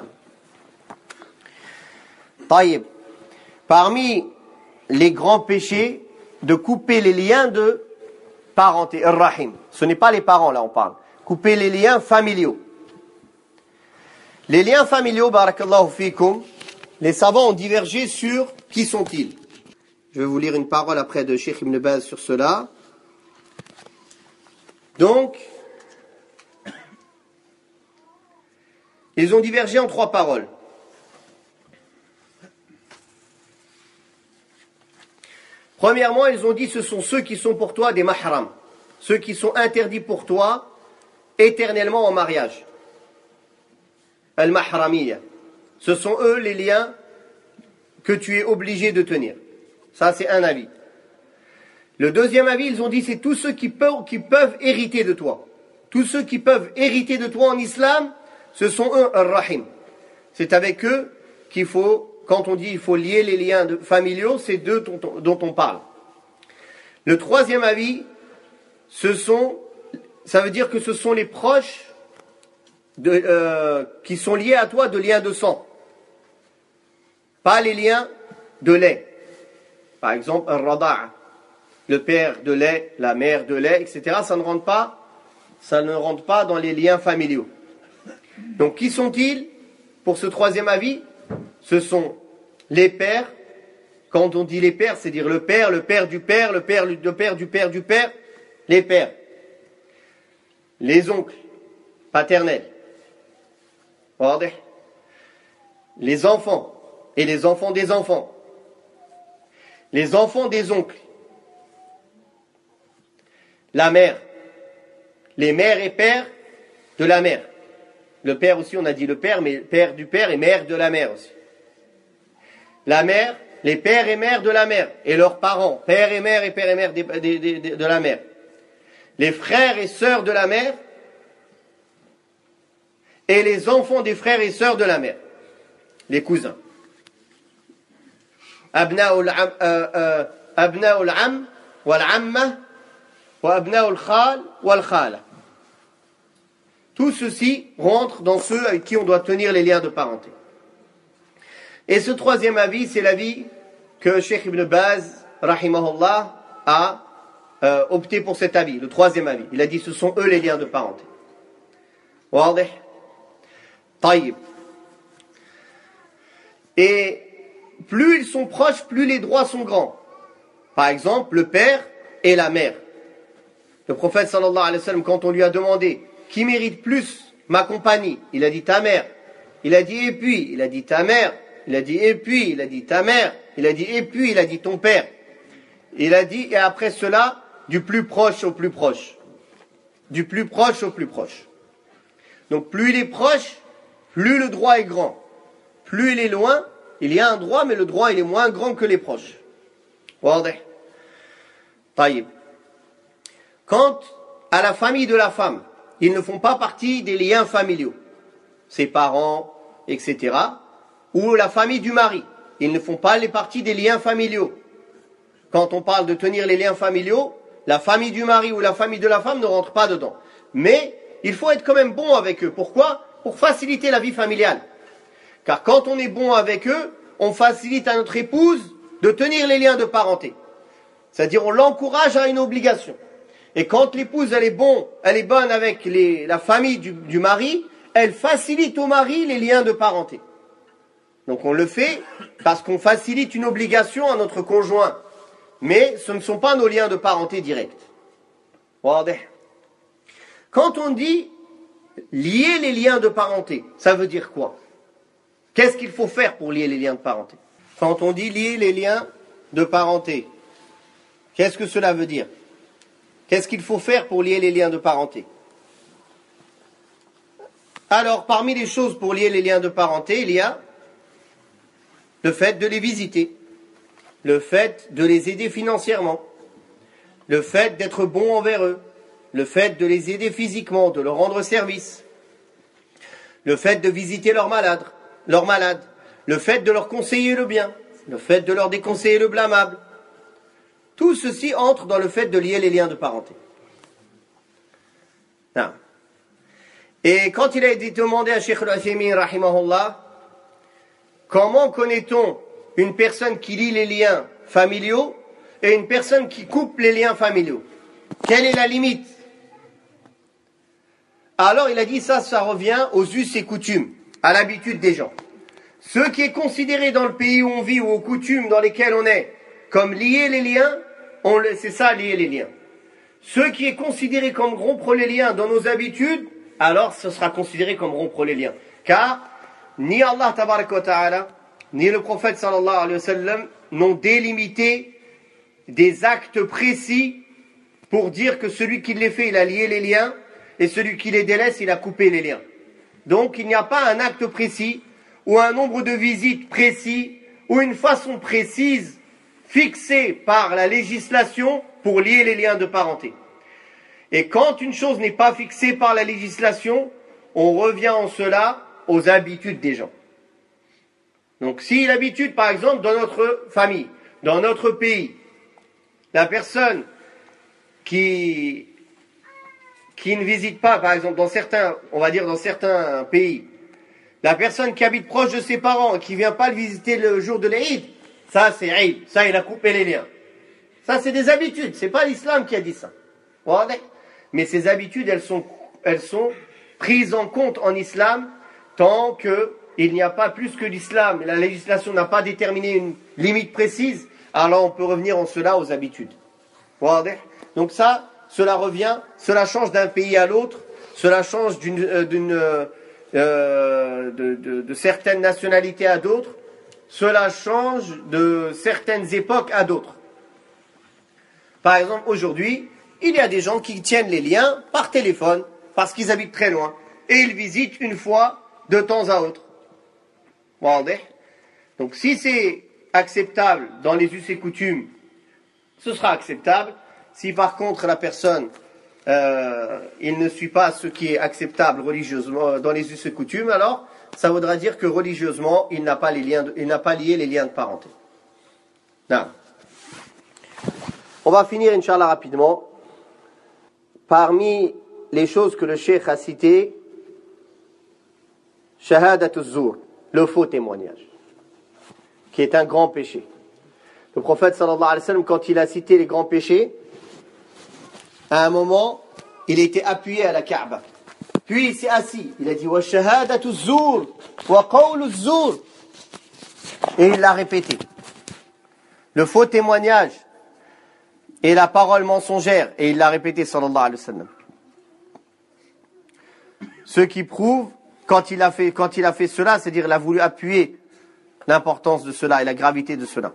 Taïb. Parmi les grands péchés, de couper les liens de parenté, ar-rahim. Ce n'est pas les parents, là on parle. Couper les liens familiaux. Les liens familiaux, barakallahu fikum, les savants ont divergé sur qui sont-ils. Je vais vous lire une parole après de Cheikh Ibn Baz sur cela. Donc, ils ont divergé en 3 paroles. Premièrement, ils ont dit ce sont ceux qui sont pour toi des mahrams. ceux qui sont interdits pour toi éternellement en mariage. Al-mahramiyya. Ce sont eux les liens que tu es obligé de tenir. Ça, c'est un avis. Le deuxième avis, ils ont dit, c'est tous ceux qui peuvent hériter de toi. Tous ceux qui peuvent hériter de toi en islam, ce sont eux, ar-rahim. C'est avec eux qu'il faut, quand on dit il faut lier les liens familiaux, c'est d'eux dont on parle. Le troisième avis, ça veut dire que ce sont les proches qui sont liés à toi de liens de sang. Pas les liens de lait. Par exemple, ar-rada'a, le père de lait, la mère de lait, etc. Ça ne rentre pas dans les liens familiaux. Donc, qui sont-ils pour ce troisième avis? Ce sont les pères. Quand on dit les pères, c'est dire le père du père, le père du père du père du père, les pères. Les oncles paternels. Les enfants et les enfants des enfants. Les enfants des oncles. La mère. Les mères et pères de la mère. Le père aussi, on a dit le père, mais père du père et mère de la mère aussi. La mère, les pères et mères de la mère, et leurs parents, père et mère de la mère. Les frères et sœurs de la mère, et les enfants des frères et sœurs de la mère. Les cousins. Abna'ul am wal amma wa abna'ul khal wal khala. Tout ceci rentre dans ceux avec qui on doit tenir les liens de parenté. Et ce troisième avis, c'est l'avis que Cheikh Ibn Baz, rahimahullah, a opté pour cet avis, le troisième avis. Il a dit ce sont eux les liens de parenté. Wadih? Taïb. Et plus ils sont proches, plus les droits sont grands. Par exemple, le père et la mère. Le prophète sallallahu alayhi wa sallam, quand on lui a demandé qui mérite plus ma compagnie, il a dit ta mère. Il a dit et puis, il a dit ta mère. Il a dit et puis, il a dit ta mère. Il a dit et puis, il a dit ton père. Il a dit et après cela, du plus proche au plus proche. Du plus proche au plus proche. Donc plus il est proche, plus le droit est grand. Plus il est loin, il y a un droit, mais le droit il est moins grand que les proches. Wadih. Taïb. Quant à la famille de la femme, ils ne font pas partie des liens familiaux. Ses parents, etc. Ou la famille du mari, ils ne font pas partie des liens familiaux. Quand on parle de tenir les liens familiaux, la famille du mari ou la famille de la femme ne rentre pas dedans. Mais il faut être quand même bon avec eux. Pourquoi? Pour faciliter la vie familiale. Car quand on est bon avec eux, on facilite à notre épouse de tenir les liens de parenté. C'est-à-dire on l'encourage à une obligation. Et quand l'épouse elle est bonne avec la famille du mari, elle facilite au mari les liens de parenté. Donc on le fait parce qu'on facilite une obligation à notre conjoint. Mais ce ne sont pas nos liens de parenté directs. Quand on dit lier les liens de parenté, ça veut dire quoi? Qu'est-ce qu'il faut faire pour lier les liens de parenté? Quand on dit lier les liens de parenté, qu'est-ce que cela veut dire? Qu'est-ce qu'il faut faire pour lier les liens de parenté? Alors, parmi les choses pour lier les liens de parenté, il y a le fait de les visiter, le fait de les aider financièrement, le fait d'être bon envers eux, le fait de les aider physiquement, de leur rendre service, le fait de visiter leurs malades, le fait de leur conseiller le bien, le fait de leur déconseiller le blâmable. Tout ceci entre dans le fait de lier les liens de parenté. Non. Et quand il a été demandé à Cheikh Al-Uthaymin, rahimahullah, comment connaît-on une personne qui lie les liens familiaux et une personne qui coupe les liens familiaux? Quelle est la limite? Alors il a dit ça revient aux us et coutumes, à l'habitude des gens. Ce qui est considéré dans le pays où on vit ou aux coutumes dans lesquelles on est comme lier les liens, c'est ça lier les liens. Ce qui est considéré comme rompre les liens dans nos habitudes, alors ce sera considéré comme rompre les liens. Car ni Allah tabaraka wa ta'ala, ni le prophète sallallahu alayhi wa sallam n'ont délimité des actes précis pour dire que celui qui les fait, il a lié les liens, et celui qui les délaisse, il a coupé les liens. Donc il n'y a pas un acte précis, ou un nombre de visites précis, ou une façon précise fixée par la législation pour lier les liens de parenté. Et quand une chose n'est pas fixée par la législation, on revient en cela aux habitudes des gens. Donc si l'habitude, par exemple, dans notre famille, dans notre pays, la personne qui ne visite pas, par exemple, dans certains pays, la personne qui habite proche de ses parents et qui ne vient pas le visiter le jour de l'Eid, ça c'est Eid, ça il a coupé les liens. Ça c'est des habitudes, c'est pas l'islam qui a dit ça. Mais ces habitudes, elles sont prises en compte en islam tant qu'il n'y a pas plus que l'islam. La législation n'a pas déterminé une limite précise, alors on peut revenir en cela aux habitudes. Donc cela change d'un pays à l'autre, cela change de certaines nationalités à d'autres, cela change de certaines époques à d'autres. Par exemple, aujourd'hui, il y a des gens qui tiennent les liens par téléphone parce qu'ils habitent très loin et ils visitent une fois de temps à autre. Donc si c'est acceptable dans les us et coutumes, ce sera acceptable. Si par contre la personne il ne suit pas ce qui est acceptable religieusement dans les us et coutumes, alors ça voudra dire que religieusement il n'a pas lié les liens de parenté. Non. On va finir Inch'Allah rapidement. Parmi les choses que le cheikh a citées, Shahadatuz Zur, le faux témoignage, qui est un grand péché. Le prophète sallallahu alayhi wa sallam, quand il a cité les grands péchés, à un moment, il était appuyé à la Kaaba. Puis il s'est assis. Il a dit wa shahadatuz zur wa qawluz zur. Et il l'a répété. Le faux témoignage et la parole mensongère. Et il l'a répété sallallahu alayhi wa sallam. Ce qui prouve, quand il a fait cela, c'est-à-dire il a voulu appuyer l'importance de cela et la gravité de cela.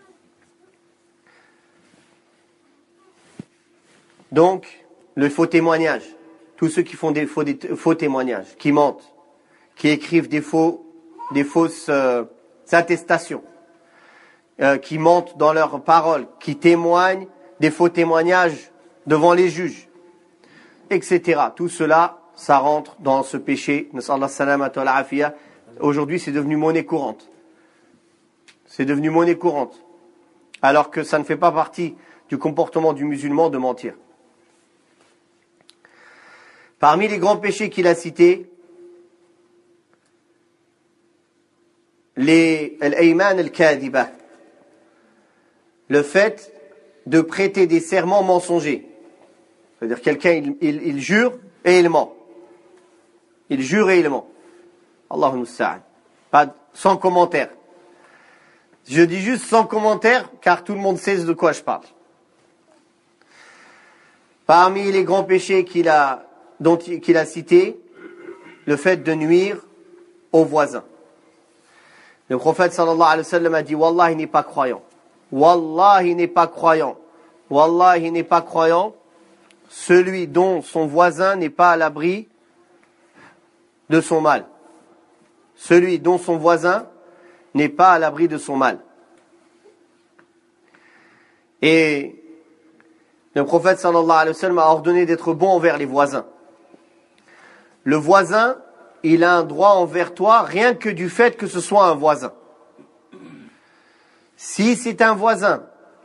Donc, le faux témoignage, tous ceux qui font des faux témoignages, qui mentent, qui écrivent des fausses attestations, qui mentent dans leurs paroles, qui témoignent des faux témoignages devant les juges, etc. Tout cela, ça rentre dans ce péché. Aujourd'hui, c'est devenu monnaie courante. C'est devenu monnaie courante. Alors que ça ne fait pas partie du comportement du musulman de mentir. Parmi les grands péchés qu'il a cités, al-ayman al-kadhiba, le fait de prêter des serments mensongers. C'est-à-dire quelqu'un, il jure et il ment. Il jure et il ment. Allahu musta'an. Sans commentaire. Je dis juste sans commentaire, car tout le monde sait de quoi je parle. Parmi les grands péchés qu'il a cité, le fait de nuire aux voisins. Le prophète sallallahu alayhi wa sallam a dit Wallah, il n'est pas croyant. Wallah, il n'est pas croyant. Wallah, il n'est pas croyant. Celui dont son voisin n'est pas à l'abri de son mal. Celui dont son voisin n'est pas à l'abri de son mal. Et le prophète sallallahu alayhi wa sallam a ordonné d'être bon envers les voisins. Le voisin, il a un droit envers toi rien que du fait que ce soit un voisin. Si c'est un voisin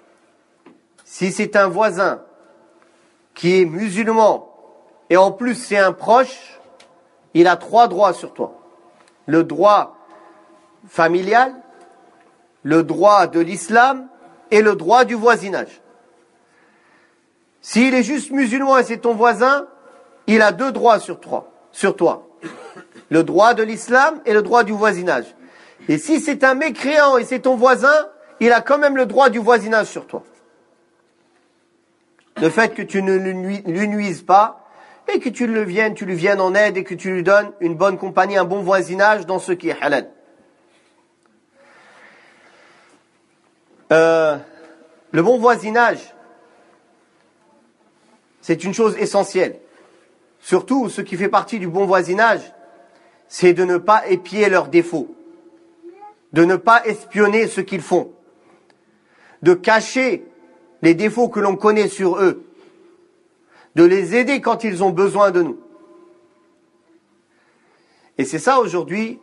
qui est musulman et en plus c'est un proche, il a 3 droits sur toi. Le droit familial, le droit de l'islam et le droit du voisinage. S'il est juste musulman et c'est ton voisin, il a 2 droits sur toi. Le droit de l'islam et le droit du voisinage. Et si c'est un mécréant et c'est ton voisin, il a quand même le droit du voisinage sur toi. Le fait que tu ne lui nuises pas et que tu lui viennes en aide et que tu lui donnes une bonne compagnie, un bon voisinage dans ce qui est halal. Le bon voisinage, c'est une chose essentielle. Surtout, ce qui fait partie du bon voisinage, c'est de ne pas épier leurs défauts, de ne pas espionner ce qu'ils font, de cacher les défauts que l'on connaît sur eux, de les aider quand ils ont besoin de nous. Et c'est ça aujourd'hui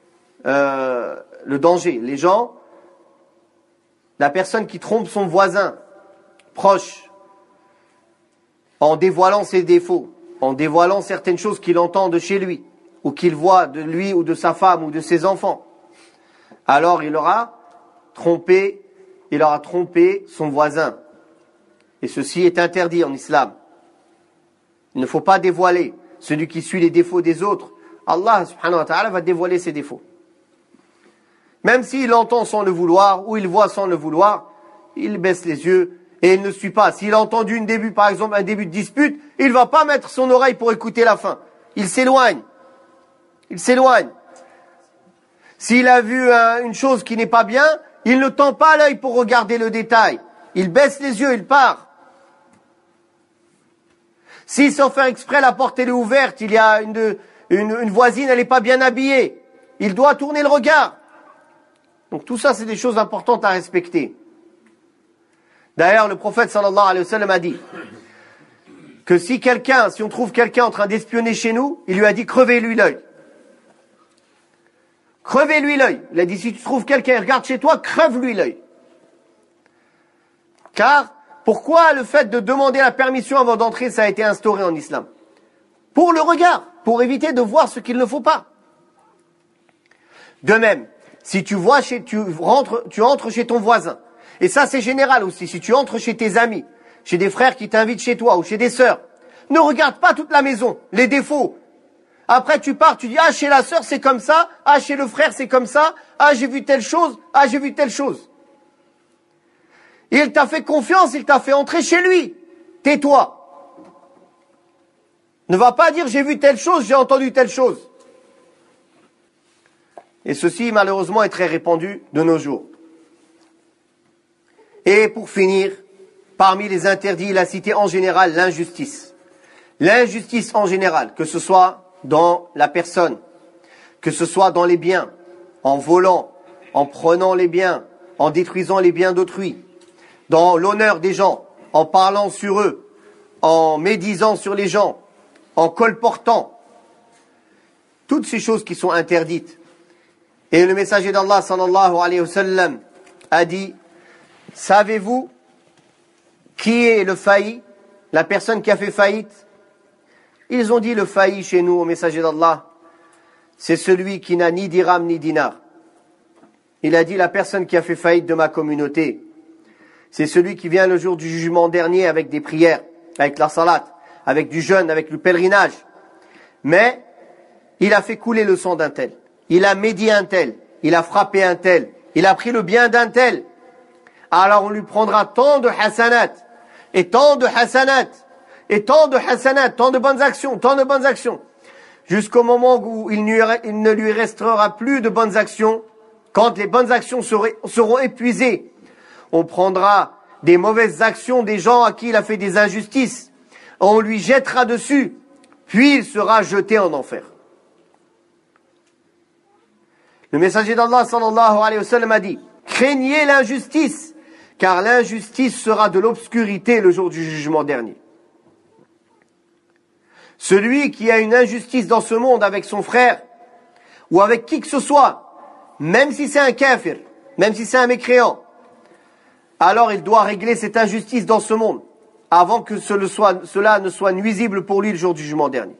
le danger. Les gens, la personne qui trompe son voisin proche en dévoilant ses défauts, en dévoilant certaines choses qu'il entend de chez lui, ou qu'il voit de lui ou de sa femme ou de ses enfants, alors il aura trompé son voisin. Et ceci est interdit en islam. Il ne faut pas dévoiler. Celui qui suit les défauts des autres, Allah subhanahu wa ta'ala va dévoiler ses défauts. Même s'il entend sans le vouloir, ou il voit sans le vouloir, il baisse les yeux et il ne suit pas. S'il a entendu par exemple un début de dispute, il ne va pas mettre son oreille pour écouter la fin. Il s'éloigne. Il s'éloigne. S'il a vu une chose qui n'est pas bien, il ne tend pas l'œil pour regarder le détail. Il baisse les yeux, il part. Si sans faire exprès la porte est ouverte, il y a une voisine, elle n'est pas bien habillée, il doit tourner le regard. Donc tout ça, c'est des choses importantes à respecter. D'ailleurs, le prophète sallallahu alayhi wa sallam a dit que si on trouve quelqu'un en train d'espionner chez nous, il lui a dit crevez-lui l'œil. Crevez-lui l'œil. Il a dit si tu trouves quelqu'un, regarde chez toi, crève-lui l'œil. Car pourquoi le fait de demander la permission avant d'entrer, ça a été instauré en islam? Pour le regard, pour éviter de voir ce qu'il ne faut pas. De même, si tu entres chez ton voisin, et ça c'est général aussi, si tu entres chez tes amis, chez des frères qui t'invitent chez toi ou chez des sœurs, ne regarde pas toute la maison, les défauts. Après tu pars, tu dis ah chez la sœur c'est comme ça, ah chez le frère c'est comme ça, ah j'ai vu telle chose, ah j'ai vu telle chose. Il t'a fait confiance, il t'a fait entrer chez lui. Tais-toi. Ne va pas dire j'ai vu telle chose, j'ai entendu telle chose. Et ceci, malheureusement, est très répandu de nos jours. Et pour finir, parmi les interdits, il a cité en général l'injustice. L'injustice en général, que ce soit dans la personne, que ce soit dans les biens, en volant, en prenant les biens, en détruisant les biens d'autrui, dans l'honneur des gens, en parlant sur eux, en médisant sur les gens, en colportant. Toutes ces choses qui sont interdites. Et le messager d'Allah sallallahu alayhi wa sallam a dit, savez-vous qui est le failli, la personne qui a fait faillite? Ils ont dit le failli chez nous au messager d'Allah, c'est celui qui n'a ni dirham ni dinar. Il a dit la personne qui a fait faillite de ma communauté, c'est celui qui vient le jour du jugement dernier avec des prières, avec la salat, avec du jeûne, avec le pèlerinage. Mais il a fait couler le sang d'un tel. Il a médit un tel. Il a frappé un tel. Il a pris le bien d'un tel. Alors on lui prendra tant de hasanat, et tant de hasanat, et tant de hasanat, tant de bonnes actions, jusqu'au moment où il ne lui restera plus de bonnes actions. Quand les bonnes actions seront épuisées, on prendra des mauvaises actions des gens à qui il a fait des injustices, on lui jettera dessus, puis il sera jeté en enfer. Le messager d'Allah sallallahu alayhi wa sallam a dit, craignez l'injustice, car l'injustice sera de l'obscurité le jour du jugement dernier. Celui qui a une injustice dans ce monde avec son frère, ou avec qui que ce soit, même si c'est un kafir, même si c'est un mécréant, alors il doit régler cette injustice dans ce monde, avant que cela ne soit nuisible pour lui le jour du jugement dernier.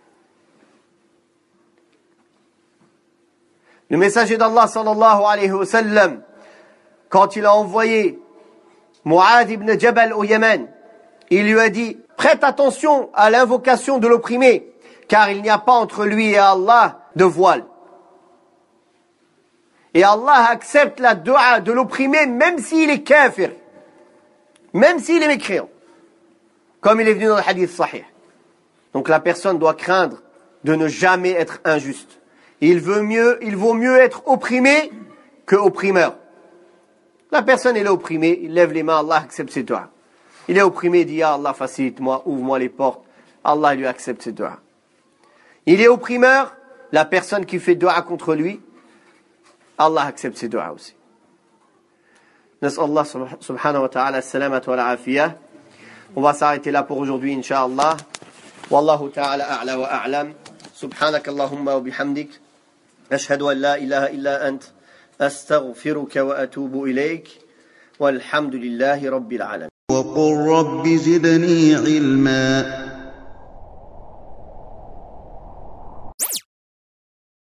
Le messager d'Allah sallallahu alayhi wa sallam, quand il a envoyé Mu'adh ibn Jabal au Yémen, il lui a dit, prête attention à l'invocation de l'opprimé, car il n'y a pas entre lui et Allah de voile. Et Allah accepte la dua de l'opprimé même s'il est kafir, même s'il est mécréant, comme il est venu dans le hadith sahih. Donc la personne doit craindre de ne jamais être injuste. Il vaut mieux être opprimé que opprimeur. La personne est là opprimée, il lève les mains, Allah accepte ses doigts. Il est opprimé, il dit ya Allah, facilite-moi, ouvre-moi les portes. Allah lui accepte ses doigts. Il est opprimeur, la personne qui fait doua contre lui, Allah accepte ses doigts aussi. نسأل الله سبحانه وتعالى السلامة والعافية. On va s'arrêter là pour aujourd'hui, Inch'Allah. Wallahu ta'ala a'la wa a'lam. سبحانك اللهم وبحمدك أشهد أن لا إله إلا أنت أستغفرك وأتوب إليك والحمد لله رب العالمين. وقل رب زدني علما